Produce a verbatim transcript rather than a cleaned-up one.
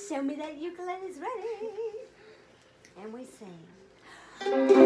Show me that ukulele's ready. And we sing.